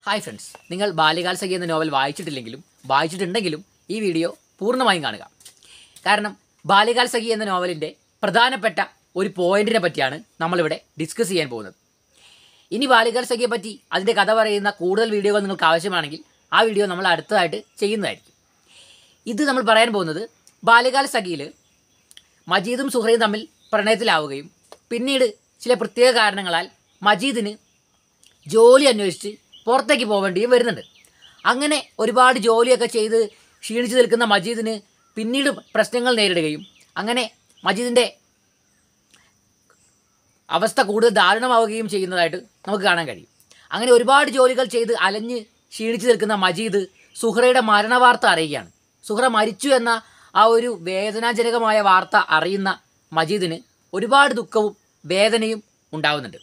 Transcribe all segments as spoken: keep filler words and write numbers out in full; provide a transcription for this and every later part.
Hi friends, നിങ്ങൾ ബാല്യകാലസഖി എന്ന novel വായിച്ചിട്ടില്ലെങ്കിലും വായിച്ചിട്ടുണ്ടെങ്കിലും ഈ വീഡിയോ പൂർണ്ണമായും കാണുക. കാരണം ബാല്യകാലസഖി എന്ന നോവലിൻ്റെ പ്രധാനപ്പെട്ട ഒരു പോയിന്റിനെ പറ്റിയാണ് നമ്മളിവിടെ ഡിസ്കസ് ചെയ്യാൻ പോകുന്നത്. ഇനി ബാല്യകാലസഖിയെ പറ്റി അതിൻ്റെ കഥ പറയുന്ന കൂടുതൽ വീഡിയോകൾ നിങ്ങൾക്ക് ആവശ്യമാണെങ്കിൽ ആ വീഡിയോ നമ്മൾ അടുത്തതായിട്ട് ചെയ്യുന്നതായിരിക്കും. ഇത് നമ്മൾ പറയാൻ പോകുന്നത് ബാല്യകാലസഖിയിൽ മജീദും സുഹറയും തമ്മിൽ പ്രണയത്തിലാവുകയും പിന്നീട് ചില പ്രത്യേക കാരണങ്ങളാൽ മജീദിന് ജോലി അന്വേഷിച്ച് പുറത്തേക്ക് പോവേണ്ടിയും വരുന്നുണ്ട്. അങ്ങനെ ഒരുപാട് ജോലിയൊക്കെ ചെയ്ത് ക്ഷീണിച്ച് നിൽക്കുന്ന മജീദിന് പിന്നീട് പ്രശ്നങ്ങൾ നേരിടുകയും അങ്ങനെ മജീദിൻ്റെ അവസ്ഥ കൂടുതൽ ദാരുണമാവുകയും ചെയ്യുന്നതായിട്ട് നമുക്ക് കാണാൻ കഴിയും. അങ്ങനെ ഒരുപാട് ജോലികൾ ചെയ്ത് അലഞ്ഞ് ക്ഷീണിച്ച് നിൽക്കുന്ന മജീദ് സുഹറയുടെ മരണവാർത്ത അറിയുകയാണ്. സുഹറ മരിച്ചു എന്ന ആ ഒരു വേദനാജനകമായ വാർത്ത അറിയുന്ന മജീദിന് ഒരുപാട് ദുഃഖവും വേദനയും ഉണ്ടാകുന്നുണ്ട്.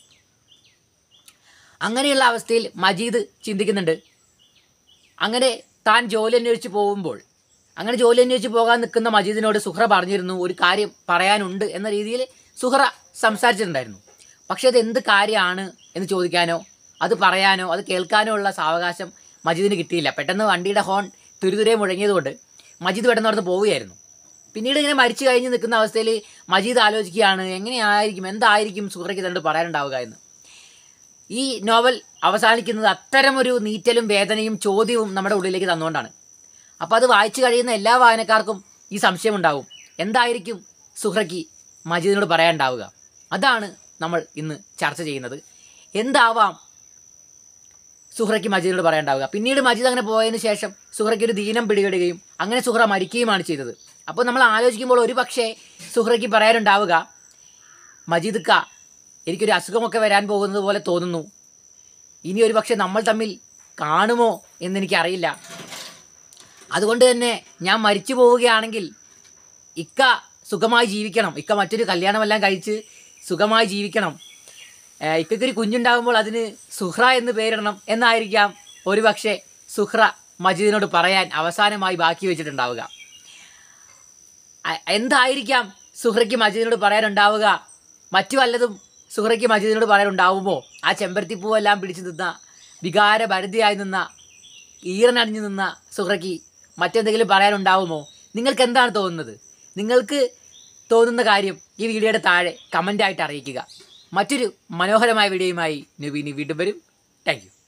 അങ്ങനെയുള്ള അവസ്ഥയിൽ മജീദ് ചിന്തിക്കുന്നുണ്ട്, അങ്ങനെ താൻ ജോലി അന്വേഷിച്ച് പോകുമ്പോൾ അങ്ങനെ ജോലി അന്വേഷിച്ച് പോകാൻ നിൽക്കുന്ന മജീദിനോട് സുഹറ പറഞ്ഞിരുന്നു, ഒരു കാര്യം പറയാനുണ്ട് എന്ന രീതിയിൽ സുഹറ സംസാരിച്ചിട്ടുണ്ടായിരുന്നു. പക്ഷേ അത് എന്ത് കാര്യമാണ് എന്ന് ചോദിക്കാനോ അത് പറയാനോ അത് കേൾക്കാനോ ഉള്ള സാവകാശം മജീദിന് കിട്ടിയില്ല. പെട്ടെന്ന് വണ്ടിയുടെ ഹോൺ തുരുതുരെ മുഴങ്ങിയതുകൊണ്ട് മജീദ് പെട്ടെന്ന് നടന്ന് പോവുകയായിരുന്നു. പിന്നീട് ഇങ്ങനെ മരിച്ചു കഴിഞ്ഞ് നിൽക്കുന്ന അവസ്ഥയിൽ മജീദ് ആലോചിക്കുകയാണ്, എങ്ങനെയായിരിക്കും എന്തായിരിക്കും സുഹറയ്ക്ക് തന്നോട് പറയാനുണ്ടാവുക എന്ന്. ഈ നോവൽ അവസാനിക്കുന്നത് അത്തരമൊരു നീറ്റലും വേദനയും ചോദ്യവും നമ്മുടെ ഉള്ളിലേക്ക് തന്നുകൊണ്ടാണ്. അപ്പോൾ അത് വായിച്ചു കഴിയുന്ന എല്ലാ വായനക്കാർക്കും ഈ സംശയം ഉണ്ടാവും, എന്തായിരിക്കും സുഹറയ്ക്ക് മജീദിനോട് പറയാനുണ്ടാവുക. അതാണ് നമ്മൾ ഇന്ന് ചർച്ച ചെയ്യുന്നത്. എന്താവാം സുഹറയ്ക്ക് മജീദിനോട് പറയാനുണ്ടാവുക. പിന്നീട് മജീദ് അങ്ങനെ പോയതിന് ശേഷം സുഹറയ്ക്ക് ഒരു ദീനം പിടികെടുകയും അങ്ങനെ സുഹറ മരിക്കുകയുമാണ് ചെയ്തത്. അപ്പോൾ നമ്മൾ ആലോചിക്കുമ്പോൾ ഒരു പക്ഷേ സുഹറയ്ക്ക് പറയാനുണ്ടാവുക, മജീദ് ക എനിക്കൊരു അസുഖമൊക്കെ വരാൻ പോകുന്നത് പോലെ തോന്നുന്നു, ഇനി ഒരു പക്ഷേ നമ്മൾ തമ്മിൽ കാണുമോ എന്നെനിക്കറിയില്ല. അതുകൊണ്ട് തന്നെ ഞാൻ മരിച്ചു പോവുകയാണെങ്കിൽ ഇക്ക സുഖമായി ജീവിക്കണം, ഇക്ക മറ്റൊരു കല്യാണമെല്ലാം കഴിച്ച് സുഖമായി ജീവിക്കണം, ഇക്കൊരു കുഞ്ഞുണ്ടാകുമ്പോൾ അതിന് സുഹ്റ എന്ന് പേരിടണം എന്നായിരിക്കാം ഒരു പക്ഷേ സുഹ്റ മജീദിനോട് പറയാൻ അവസാനമായി ബാക്കി വെച്ചിട്ടുണ്ടാവുക. എന്തായിരിക്കാം സുഹ്റയ്ക്ക് മജീദിനോട് പറയാനുണ്ടാവുക? മറ്റു വല്ലതും സുഹറയ്ക്ക് മജീദിനോട് പറയാനുണ്ടാവുമോ? ആ ചെമ്പരത്തിപ്പൂവെല്ലാം പിടിച്ചു നിന്ന വികാരഭരിതയായി നിന്ന ഈറനണിഞ്ഞു നിന്ന സുഹറയ്ക്ക് മറ്റെന്തെങ്കിലും പറയാനുണ്ടാവുമോ? നിങ്ങൾക്ക് എന്താണ് തോന്നുന്നത്? നിങ്ങൾക്ക് തോന്നുന്ന കാര്യം ഈ വീഡിയോയുടെ താഴെ കമൻ്റായിട്ട് അറിയിക്കുക. മറ്റൊരു മനോഹരമായ വീഡിയോയുമായി നബീനി വീണ്ടും വരും. Thank U.